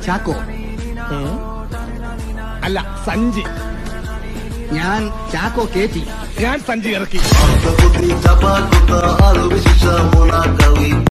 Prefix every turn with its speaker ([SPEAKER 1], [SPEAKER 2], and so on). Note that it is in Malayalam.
[SPEAKER 1] ചാക്കോ.
[SPEAKER 2] അല്ല, സഞ്ചി.
[SPEAKER 1] ഞാൻ ചാക്കോ കേറ്റി.
[SPEAKER 2] ഞാൻ സഞ്ചി ഇറക്കി.